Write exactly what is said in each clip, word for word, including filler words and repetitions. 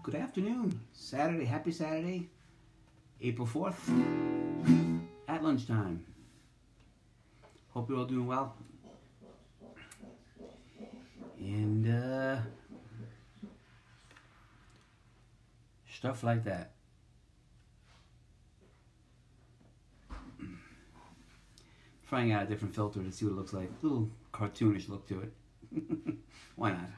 Good afternoon. Saturday, happy Saturday, April fourth, at lunchtime. Hope you're all doing well. And uh, stuff like that. Trying out a different filter to see what it looks like. A little cartoonish look to it. Why not?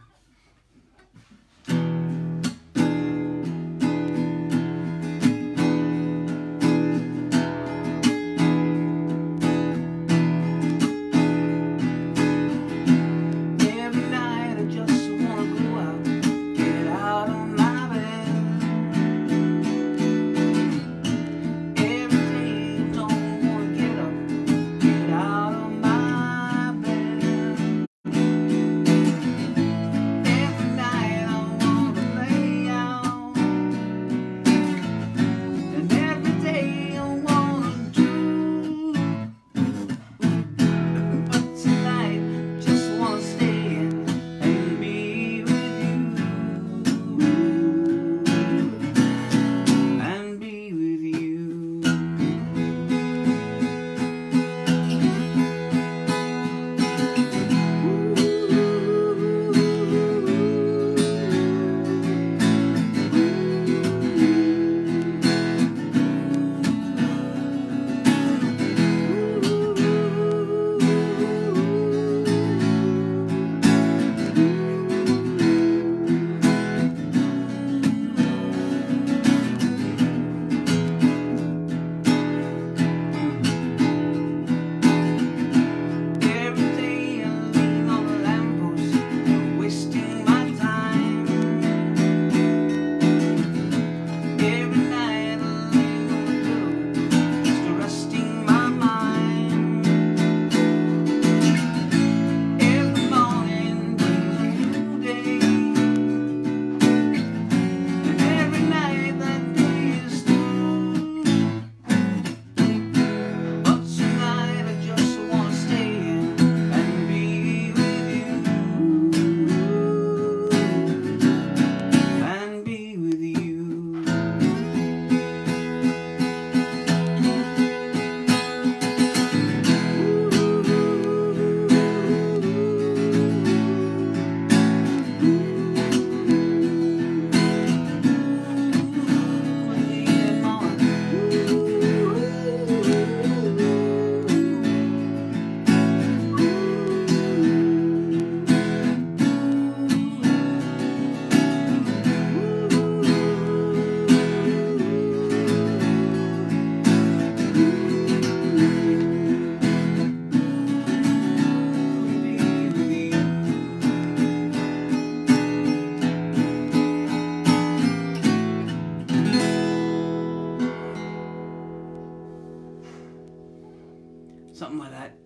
Something like that.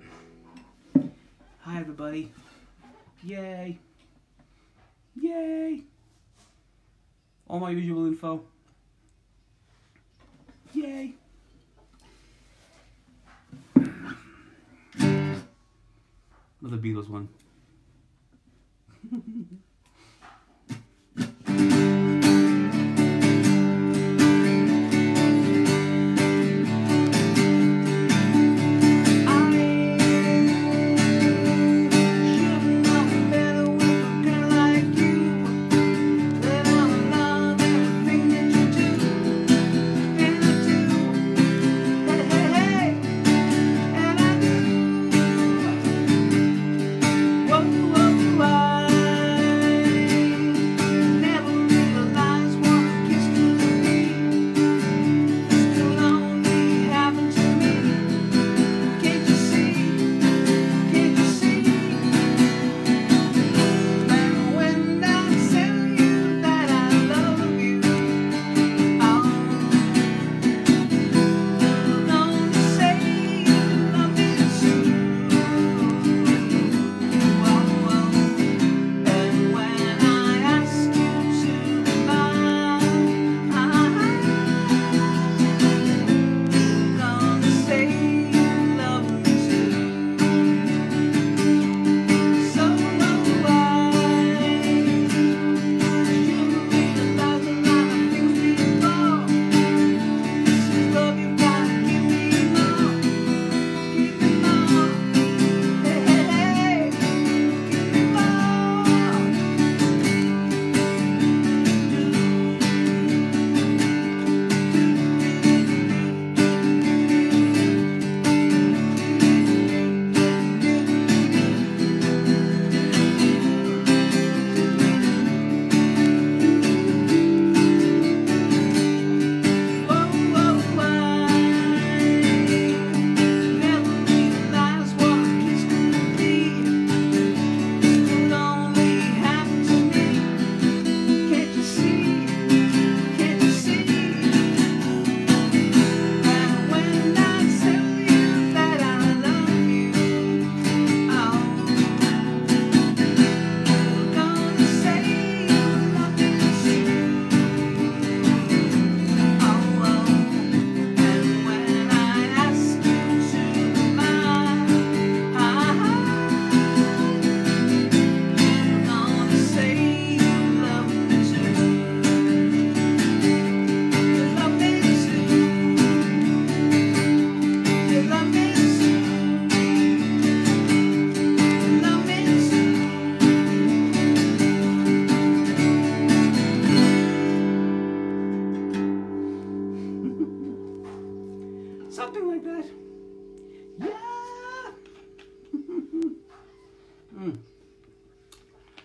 Hi everybody. Yay. Yay. All my usual info. Yay. Another Beatles one. Whoa, whoa, whoa.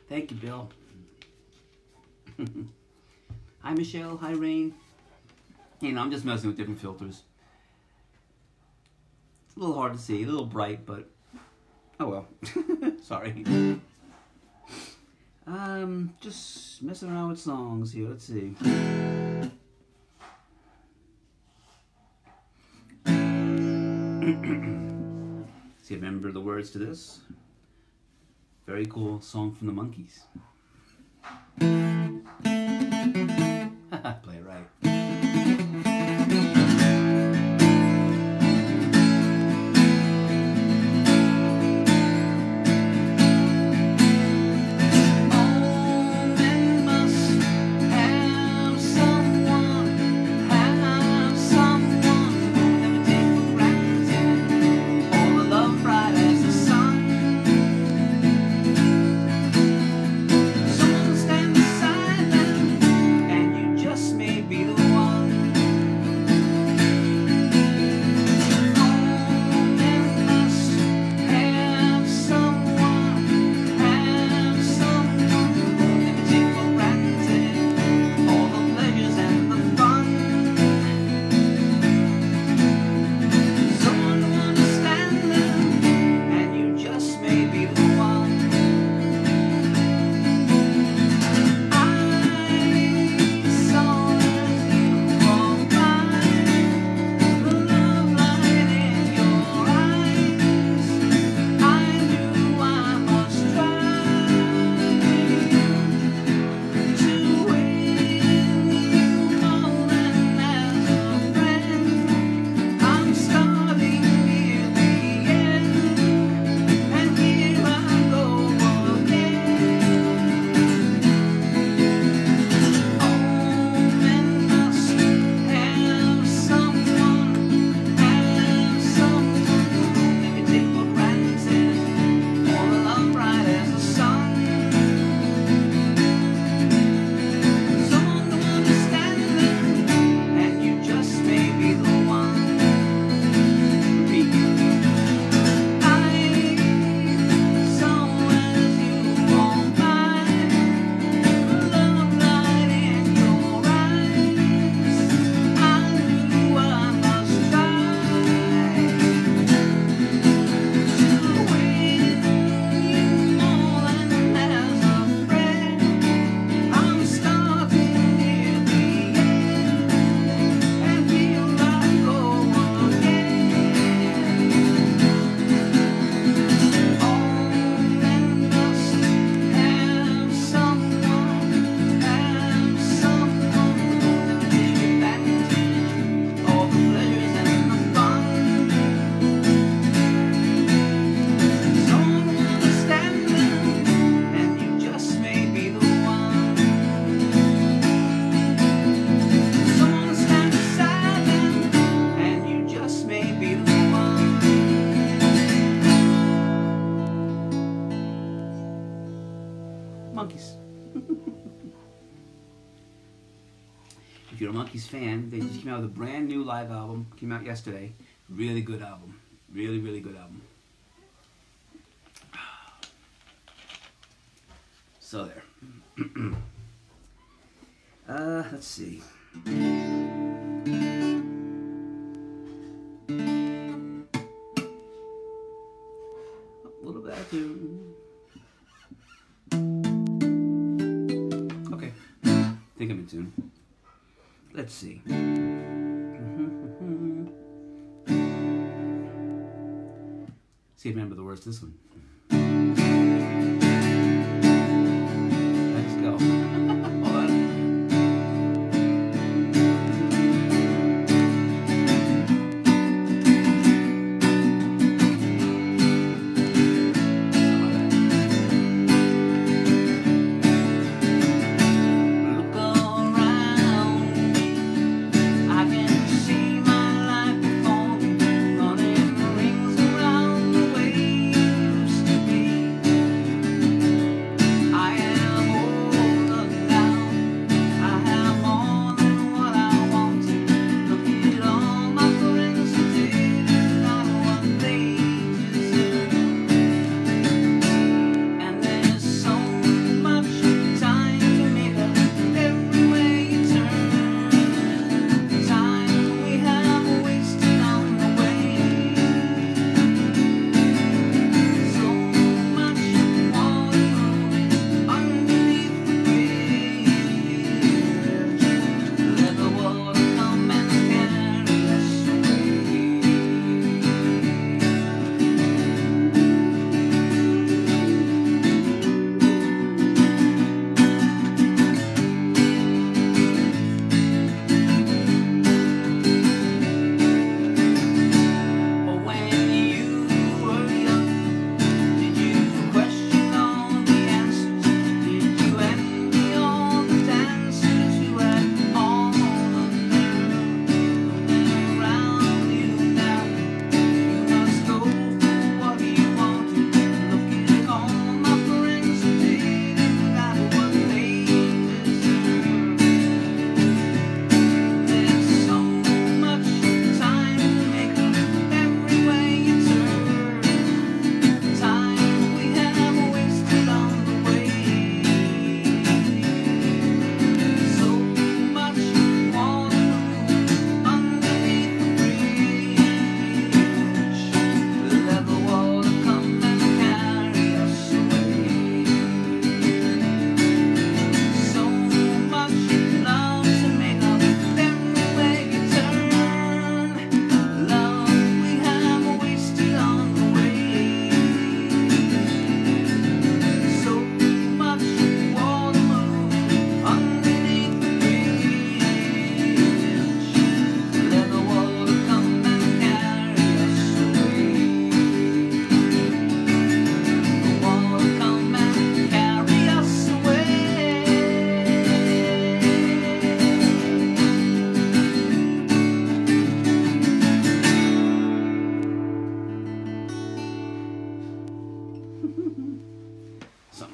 Thank you, Bill. Hi, Michelle. Hi, Rain. You know, I'm just messing with different filters. It's a little hard to see, a little bright, but oh well. Sorry. Um, just messing around with songs here. Let's see. See, remember the words to this? Very cool song from the Monkees. Play it right. Monkees. If you're a Monkees fan, they just came out with a brand new live album. Came out yesterday. Really good album. Really, really good album. So there. uh, let's see. A little bit of tune. Okay. I think I'm in tune. Let's see. See if I remember the words to this one. Let's go. Hold on.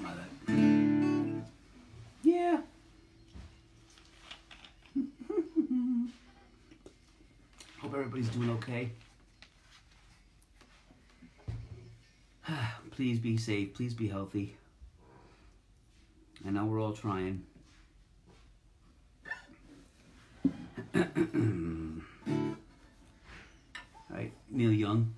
something like that. Yeah. Hope everybody's doing okay. Please be safe. Please be healthy. I know we're all trying. All right, Neil Young.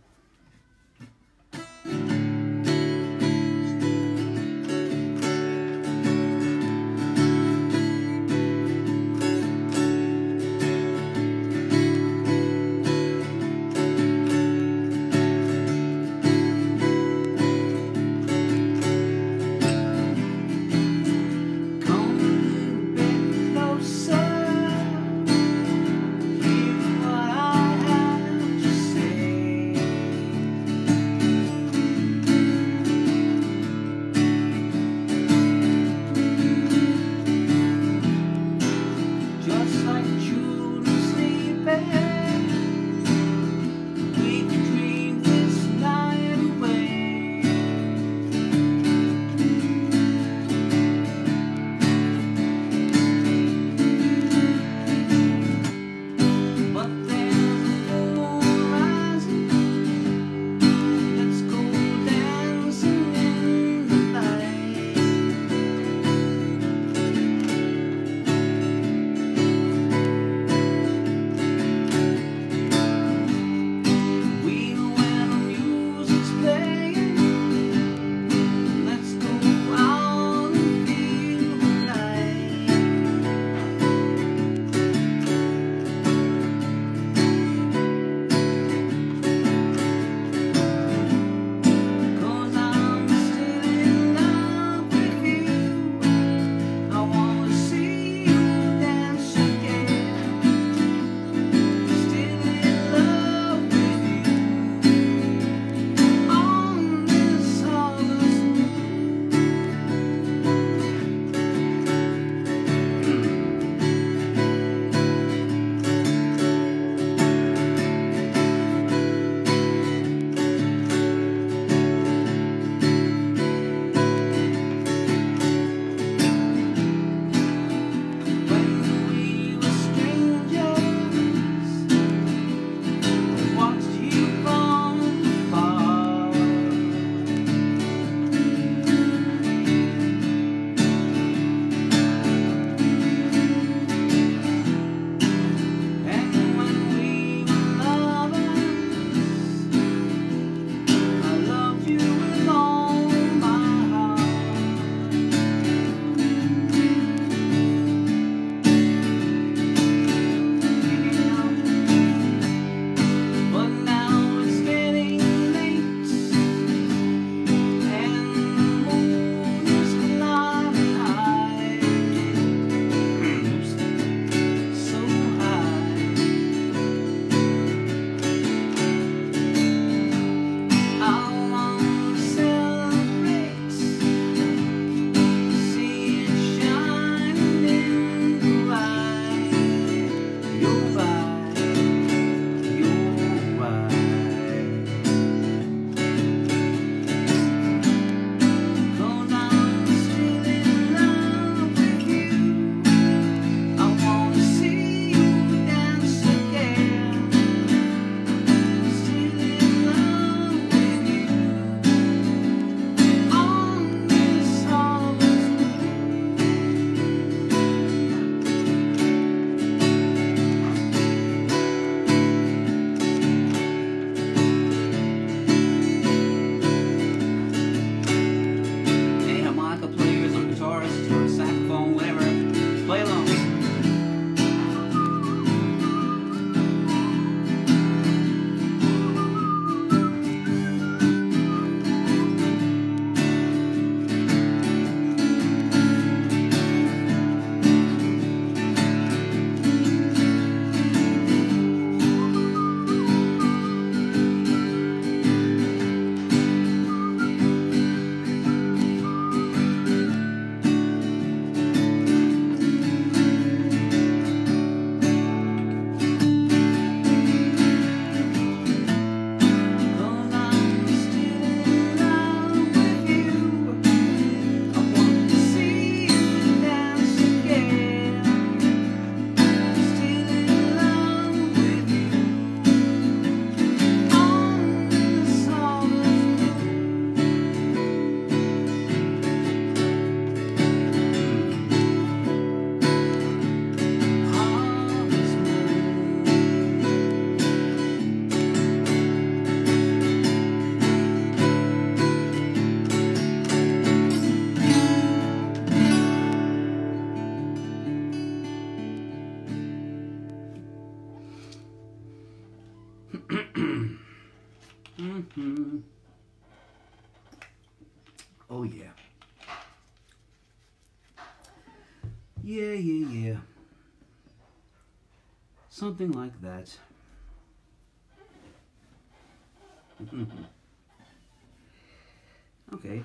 Yeah, yeah, yeah. Something like that. Okay.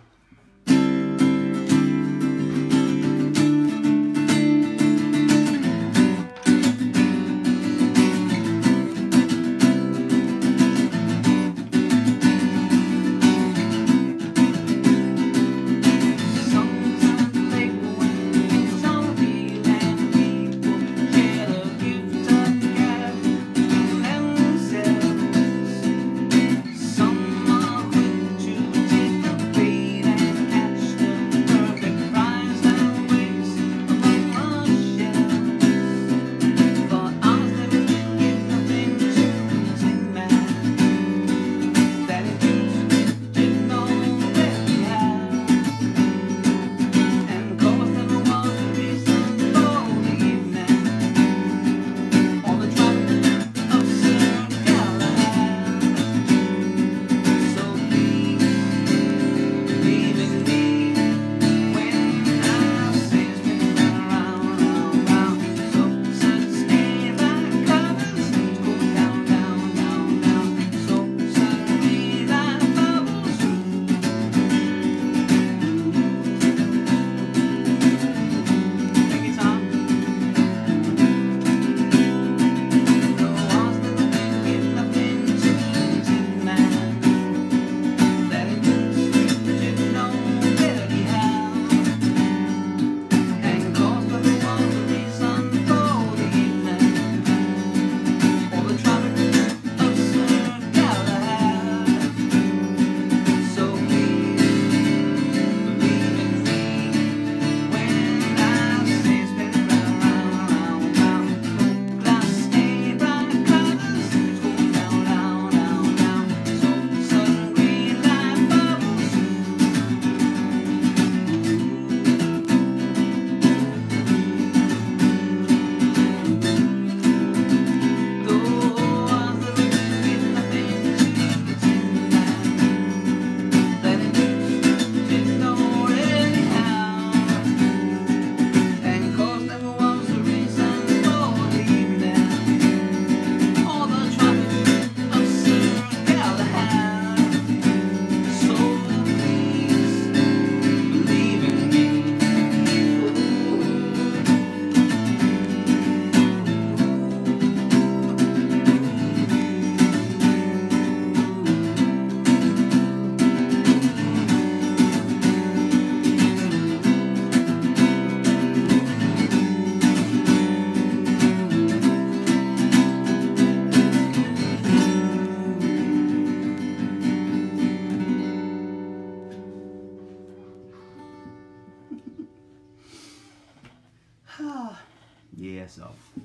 Yeah, so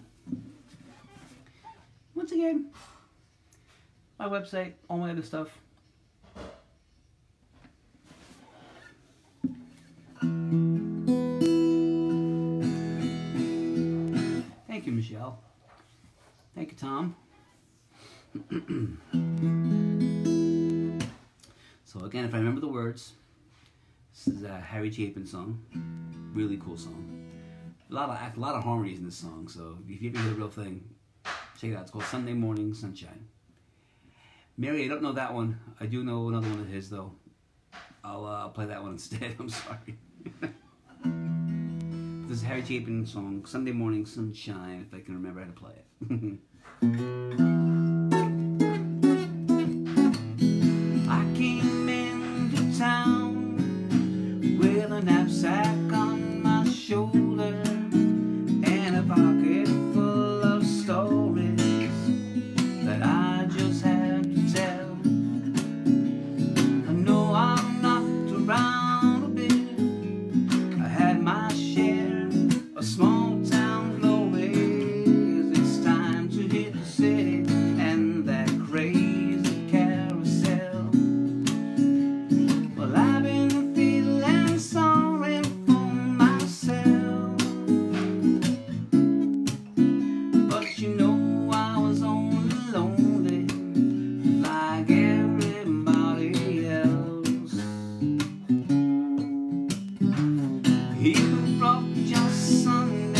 once again, my website, all my other stuff. Thank you, Michelle. Thank you, Tom. So again, if I remember the words, this is a Harry Chapin song. Really cool song. A lot of a lot of harmonies in this song. So if you ever hear the real thing, check it out. It's called Sunday Morning Sunshine. Mary, I don't know that one. I do know another one of his though. I'll uh, play that one instead. I'm sorry. This is Harry Chapin song, Sunday Morning Sunshine. If I can remember how to play it. I came into town with a knapsack on my shoulder and a pocket full of stories that I just had to tell. I know I'm knocked around a bit. I had my share of small town glories. It's time to hit the city and that crazy carousel. Well, I've been feeling sorry for myself, but you know I was only lonely like everybody else. You brought your Sunday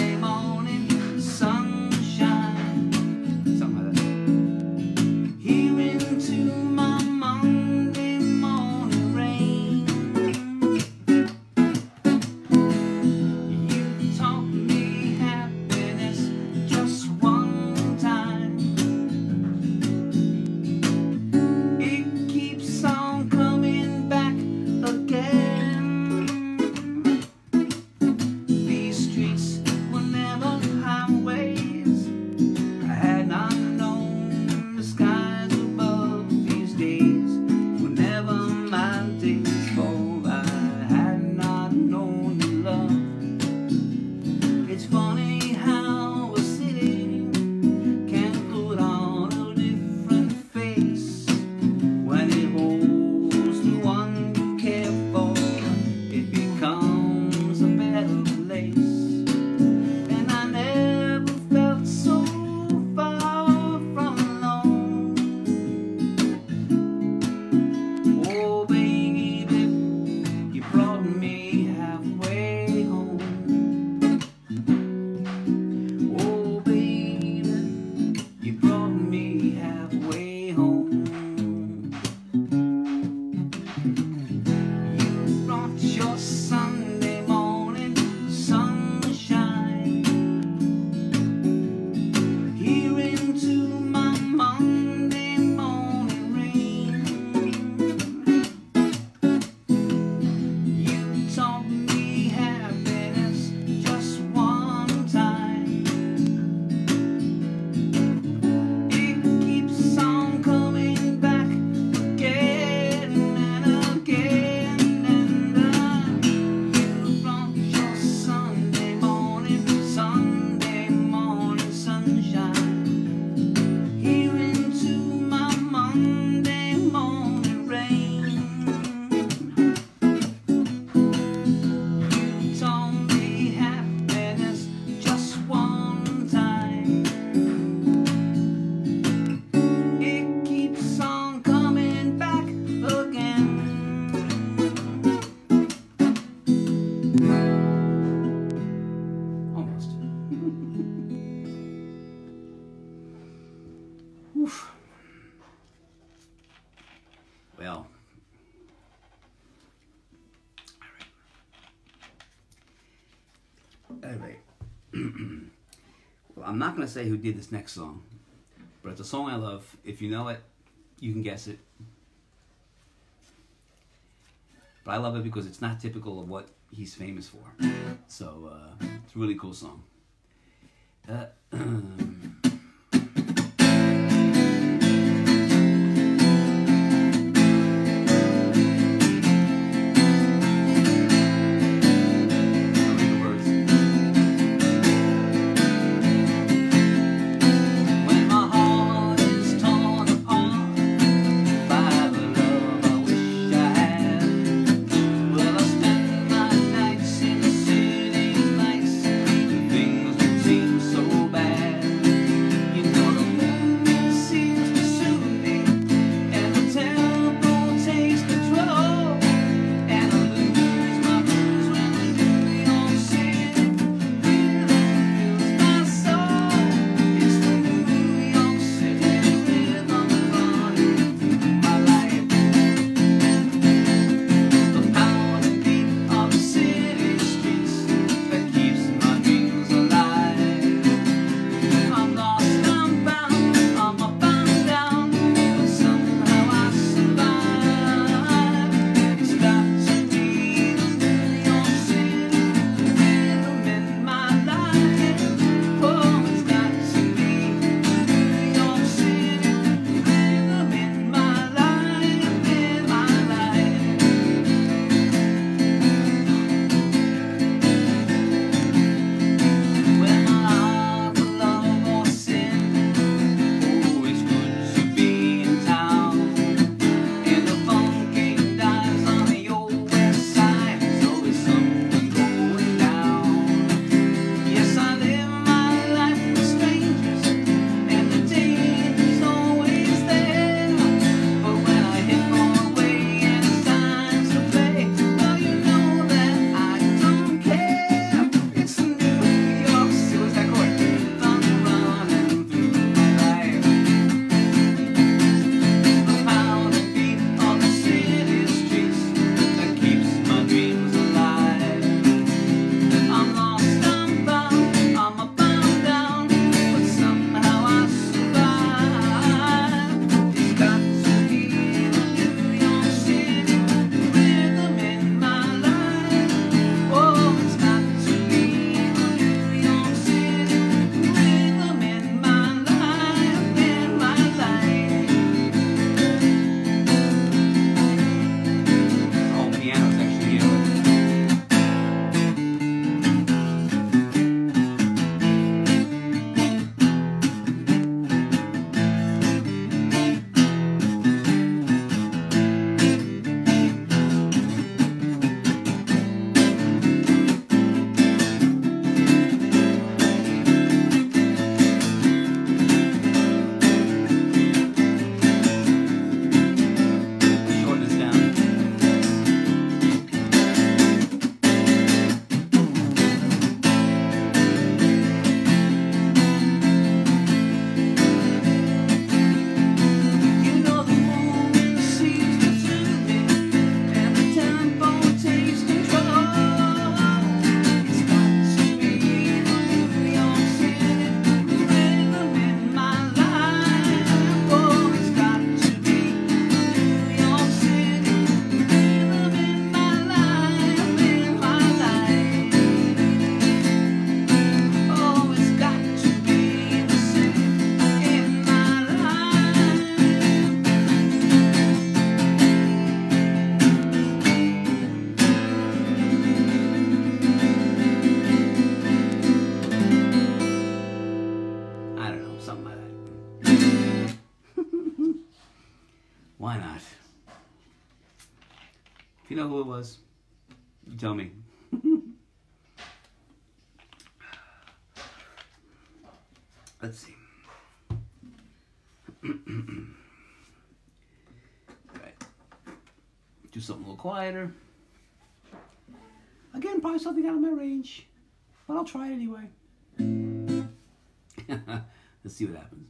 Anyway, well, I'm not gonna say who did this next song, but it's a song I love. If you know it, you can guess it. But I love it because it's not typical of what he's famous for. So uh, it's a really cool song. Uh, Why not? If you know who it was, you tell me. Let's see. Right. Do something a little quieter. Again, probably something out of my range, but I'll try it anyway. Let's see what happens.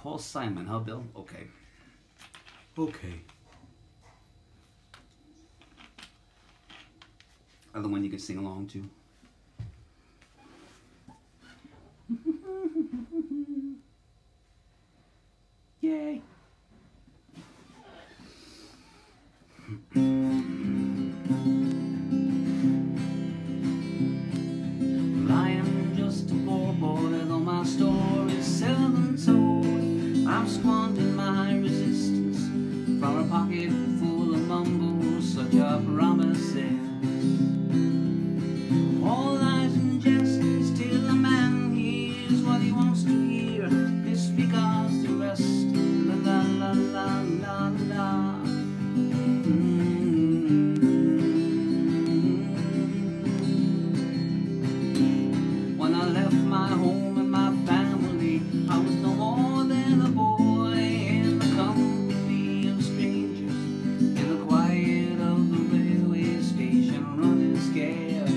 Paul Simon, huh, Bill? Okay. Okay. Another one you can sing along to. Yay. Well, I am just a poor boy, though my story's seldom told. I'm squandering my resistance from a pocket full of mumbles, such a promises. All lies and jest, still a man hears what he wants to hear. This because the rest, la la la la la la. When I left my home and my family, I was no more than a boy in the company of strangers, in the quiet of the railway station, running scared,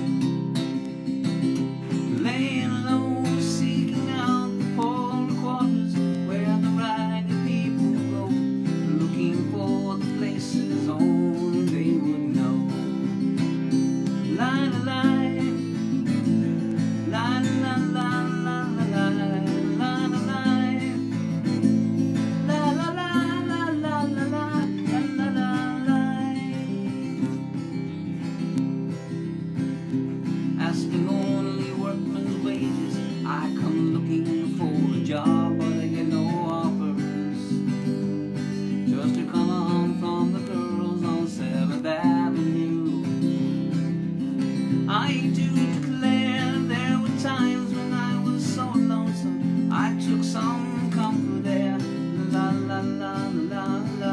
laying low, seeking out the poorer quarters where the ragged people go, looking for the places only they would know. Lie, lie, La la la la la la la la la la la la la la la la. Asking only workman's wages, I come looking for a job, but I get no offers. Just to come home from the girls on Seventh Avenue. I do declare there were times when I was so lonesome, I took some comfort there. La la la la la.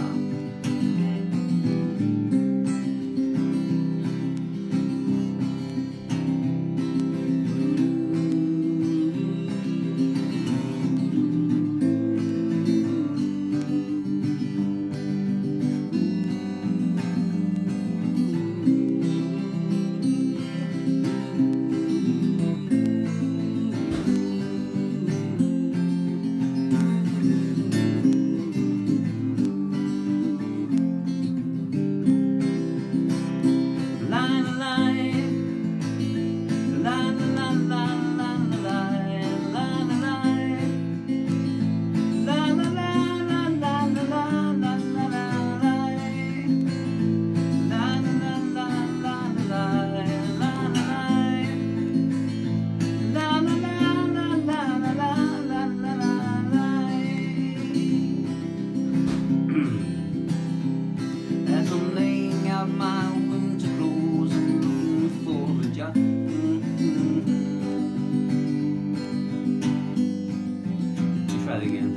As I'm laying out my winter clothes, I'm looking for a job. Mm-hmm. Try it again.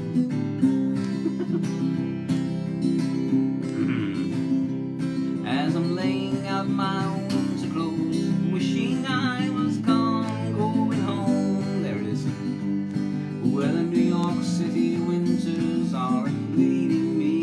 As I'm laying out my winter clothes, wishing I was gone, going home. There it is. Where the New York City winters are bleeding me.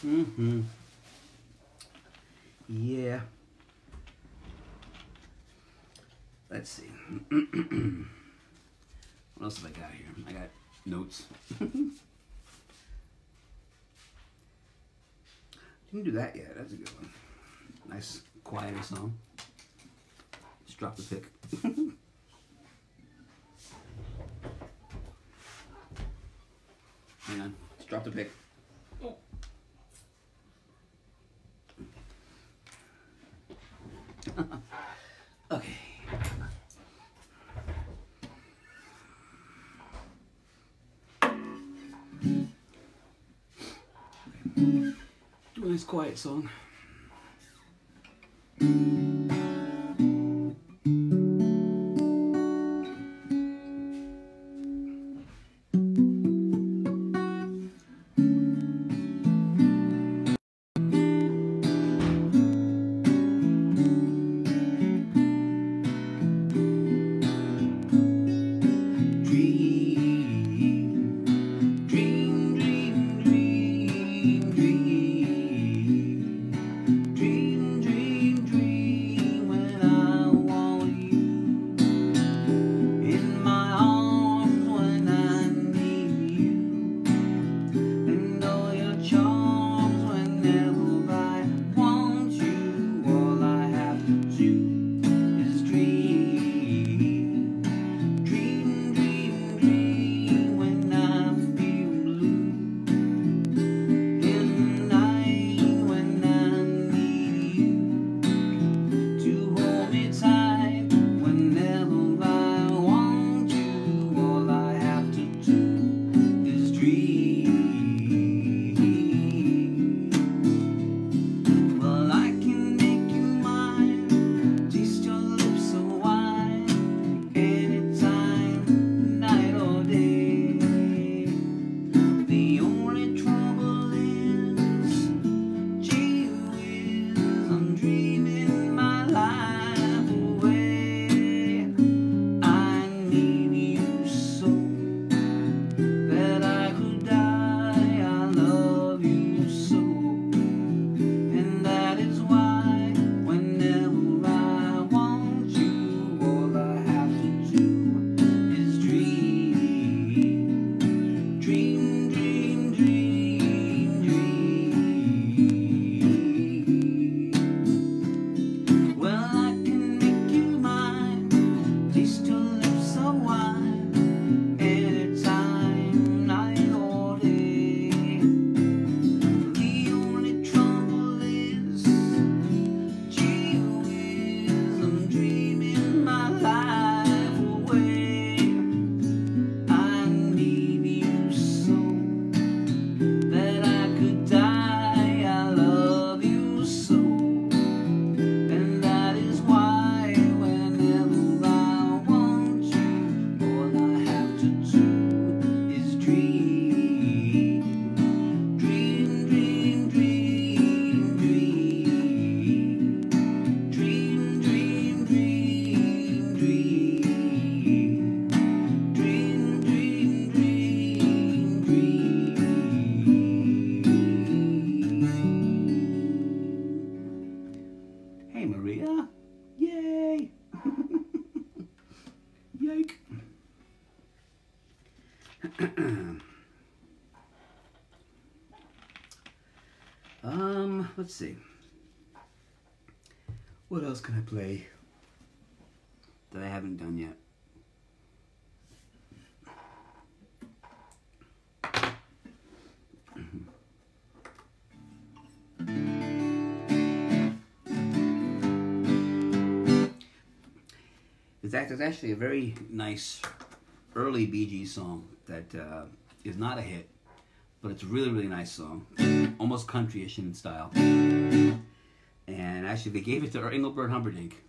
Mm-hmm. Yeah. Let's see. What else have I got here? I got notes. Didn't do that yet. That's a good one. Nice, quieter song. Just drop the pick. Hang on. Just drop the pick. Oh. Okay. Do a nice quiet song. um, let's see. What else can I play that I haven't done yet? There's actually a very nice early Bee Gees song that uh, is not a hit, but it's a really, really nice song. Almost country-ish in style. And actually, they gave it to Engelbert Humperdinck.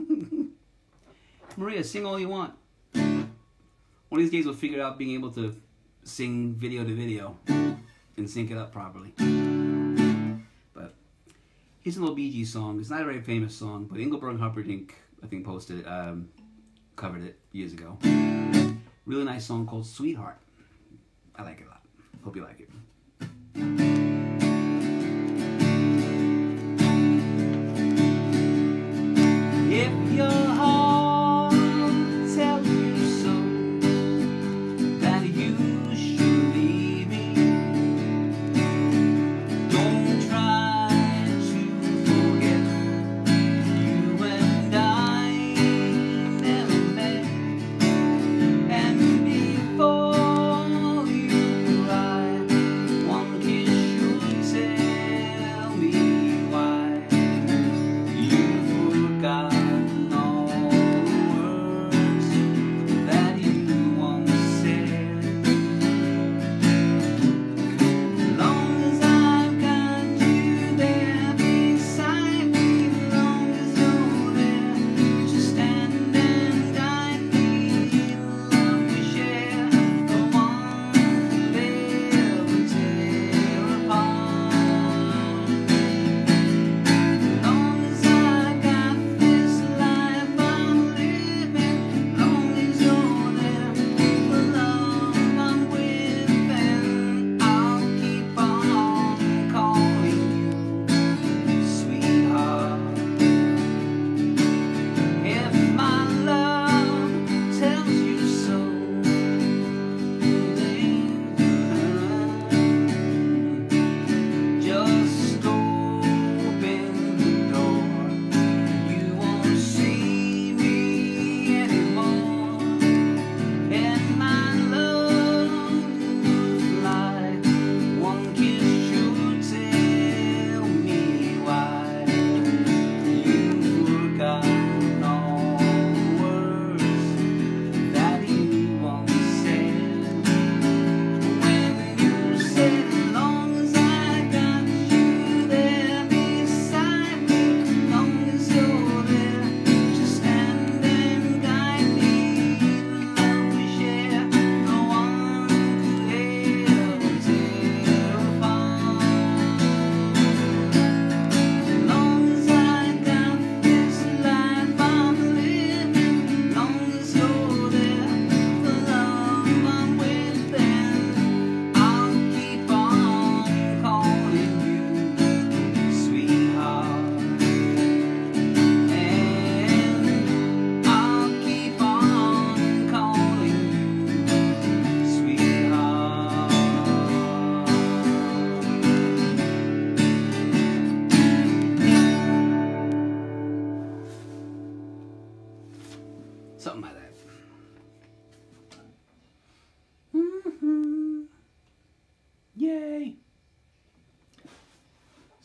Maria, sing all you want. One of these days we'll figure out being able to sing video to video and sync it up properly. But here's a little Bee Gees song. It's not a very famous song, but Engelbert Humperdinck, I think, posted it, um, covered it years ago. Really nice song called Sweetheart. I like it a lot. Hope you like it.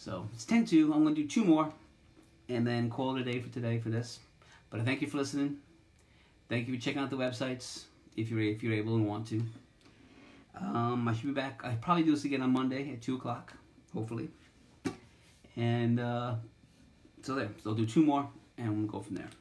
So it's ten two. I'm going to do two more and then call it a day for today for this. But I thank you for listening. Thank you for checking out the websites if you're if you're able and want to. Um, I should be back. I'll probably do this again on Monday at two o'clock, hopefully. And uh, so there. So I'll do two more and we'll go from there.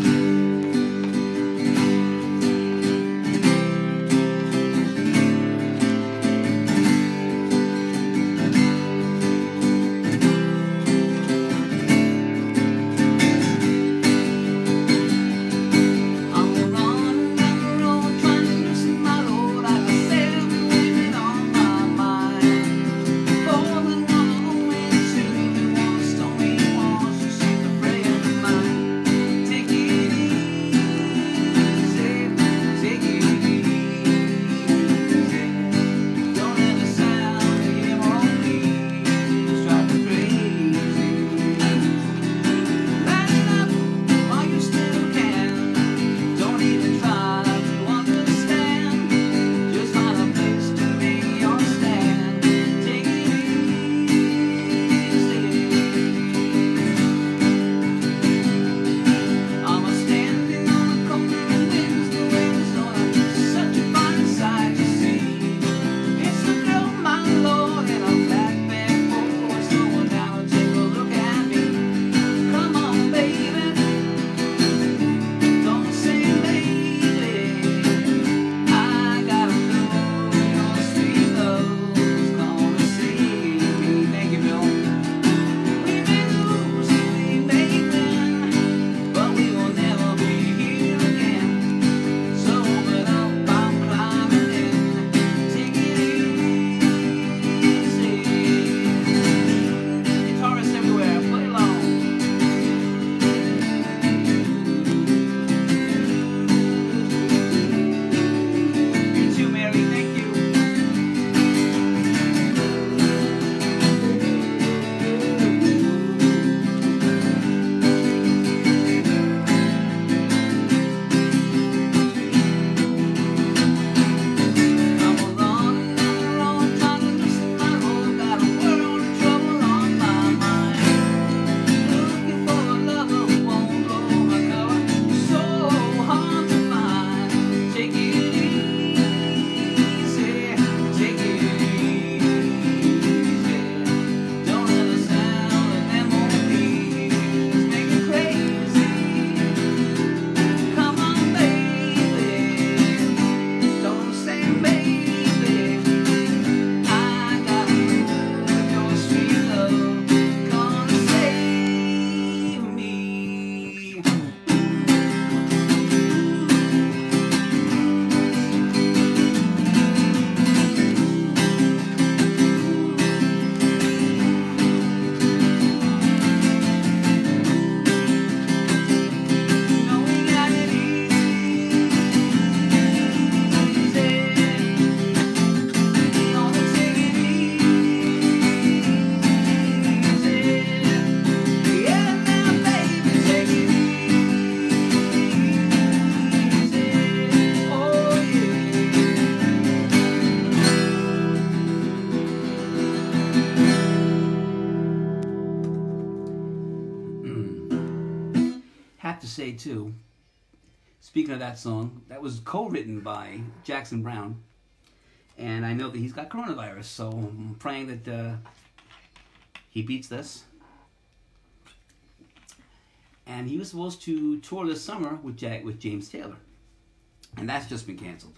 Have to say too, speaking of that song, that was co-written by Jackson Browne, and I know that he's got coronavirus, so I'm praying that uh, he beats this. And he was supposed to tour this summer with Jack with James Taylor, and that's just been canceled.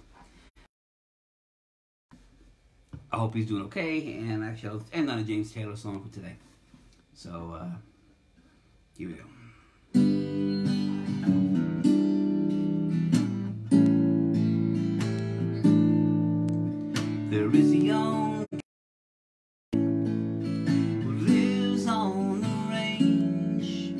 I hope he's doing okay, and actually I'll end on a James Taylor song for today. So uh, here we go. There is a young who lives on the range.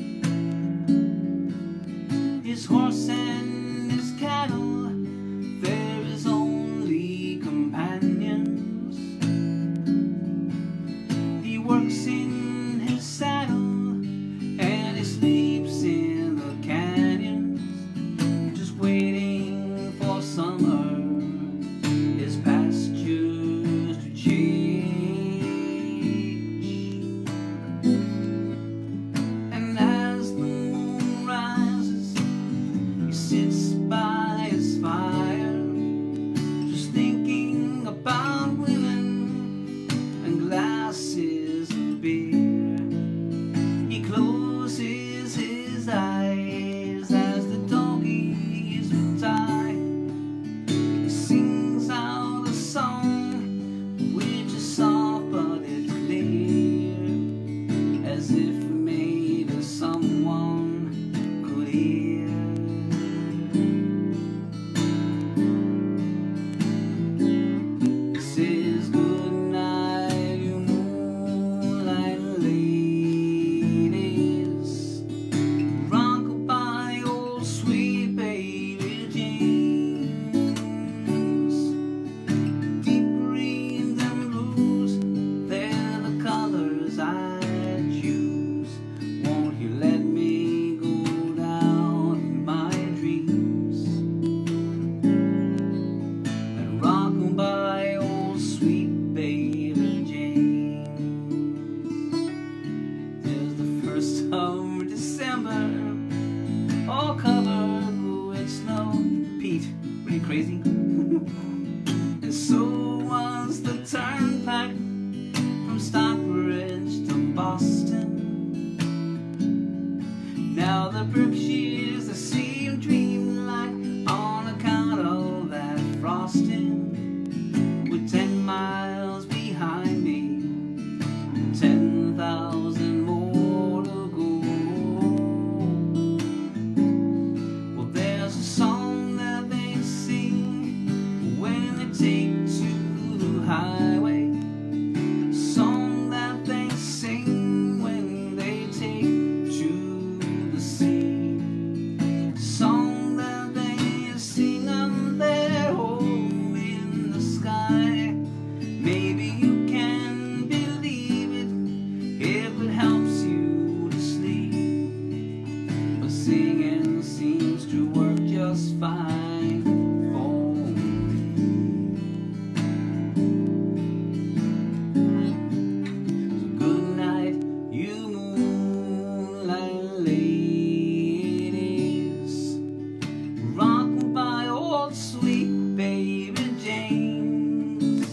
His horse and his cattle, they're his only companions. He works in his saddle and he sleeps in the canyons, just waiting for summer, his pastures to change. highway, a song that they sing when they take to the sea, a song that they sing on their home in the sky. Maybe you can believe it if it helps you to sleep, but singing seems to work just fine for me. So good night, you moonlight ladies, rock-a-bye old sweet baby James.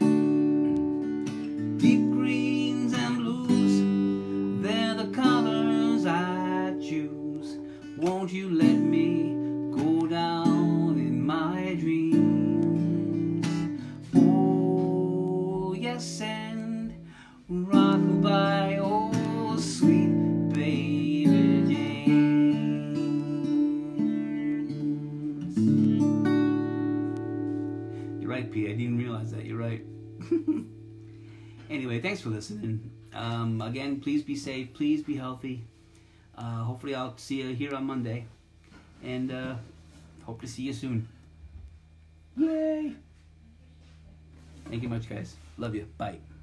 Deep greens and blues, they're the colors I choose. Won't you let me go down in my dreams? Oh yes, and rock-a-bye, oh sweet baby James. You're right, Pete, I didn't realize that. You're right. Anyway, thanks for listening. Um, again, please be safe, please be healthy. Uh, hopefully I'll see you here on Monday. And uh, hope to see you soon. Yay! Thank you much, guys. Love you. Bye.